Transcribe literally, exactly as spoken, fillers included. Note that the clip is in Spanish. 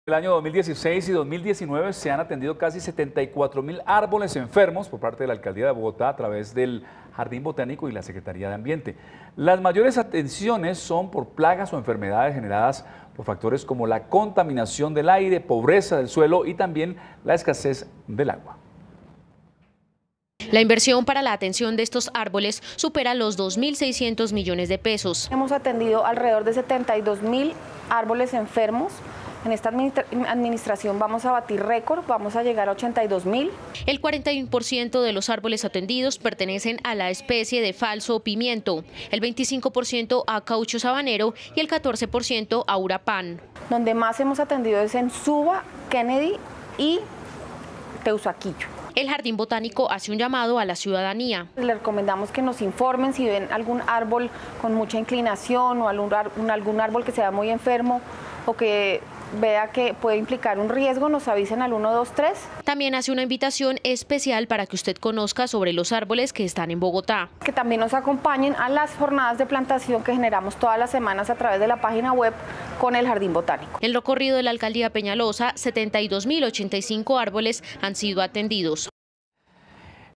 El año dos mil dieciséis y dos mil diecinueve se han atendido casi setenta y cuatro mil árboles enfermos por parte de la Alcaldía de Bogotá a través del Jardín Botánico y la Secretaría de Ambiente. Las mayores atenciones son por plagas o enfermedades generadas por factores como la contaminación del aire, pobreza del suelo y también la escasez del agua. La inversión para la atención de estos árboles supera los dos mil seiscientos millones de pesos. Hemos atendido alrededor de setenta y dos mil árboles enfermos. En esta administración vamos a batir récord, vamos a llegar a ochenta y dos mil. El cuarenta y uno por ciento de los árboles atendidos pertenecen a la especie de falso pimiento, el veinticinco por ciento a caucho sabanero y el catorce por ciento a urapán. Donde más hemos atendido es en Suba, Kennedy y Teusaquillo. El Jardín Botánico hace un llamado a la ciudadanía. Le recomendamos que nos informen si ven algún árbol con mucha inclinación o algún, algún árbol que sea muy enfermo o que vea que puede implicar un riesgo, nos avisen al uno dos tres. También hace una invitación especial para que usted conozca sobre los árboles que están en Bogotá. Que también nos acompañen a las jornadas de plantación que generamos todas las semanas a través de la página web con el Jardín Botánico. En el recorrido de la Alcaldía Peñalosa, setenta y dos mil ochenta y cinco árboles han sido atendidos.